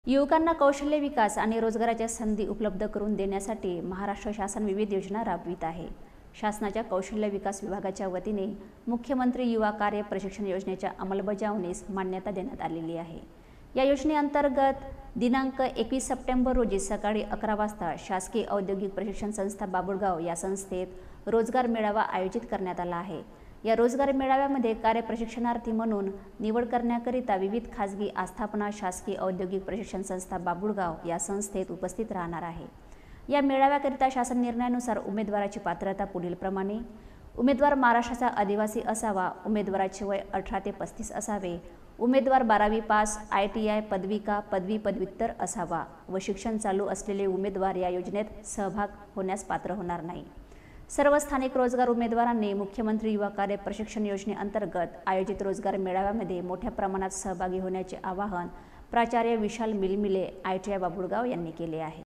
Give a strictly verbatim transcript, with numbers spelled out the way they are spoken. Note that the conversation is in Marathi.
युवकांना कौशल्य विकास आणि रोजगाराच्या संधी उपलब्ध करून देण्यासाठी महाराष्ट्र शासन विविध योजना राबवित आहे। शासनाच्या कौशल्य विकास विभागाच्या वतीने मुख्यमंत्री युवा कार्य प्रशिक्षण योजनेच्या अंमलबजावणीस मान्यता देण्यात आलेली आहे। या योजनेअंतर्गत दिनांक एकवीस सप्टेंबर रोजी सकाळी अकरा वाजता शासकीय औद्योगिक प्रशिक्षण संस्था बाबुळगाव या संस्थेत रोजगार मेळावा आयोजित करण्यात आला आहे। या रोजगार मेळाव्यामध्ये कार्यप्रशिक्षणार्थी म्हणून निवड करण्याकरिता विविध खाजगी आस्थापना शासकीय औद्योगिक प्रशिक्षण संस्था बाबुळगाव या संस्थेत उपस्थित राहणार आहे। या मेळाव्याकरिता शासन निर्णयानुसार उमेदवाराची पात्रता पुढीलप्रमाणे: उमेदवार महाराष्ट्राचा आदिवासी असावा, उमेदवाराचे वय अठरा ते पस्तीस असावे, उमेदवार बारावी पास, आय टी आय पदविका पदवी पदव्युत्तर असावा व शिक्षण चालू असलेले उमेदवार या योजनेत सहभाग होण्यास पात्र होणार नाही। सर्व स्थानिक रोजगार उमेदवारांनी मुख्यमंत्री युवा कार्य प्रशिक्षण योजनेअंतर्गत आयोजित रोजगार मेळाव्यामध्ये मोठ्या प्रमाणात सहभागी होण्याचे आवाहन प्राचार्य Vishal Milmile I T I Babulgaon यांनी केले आहे।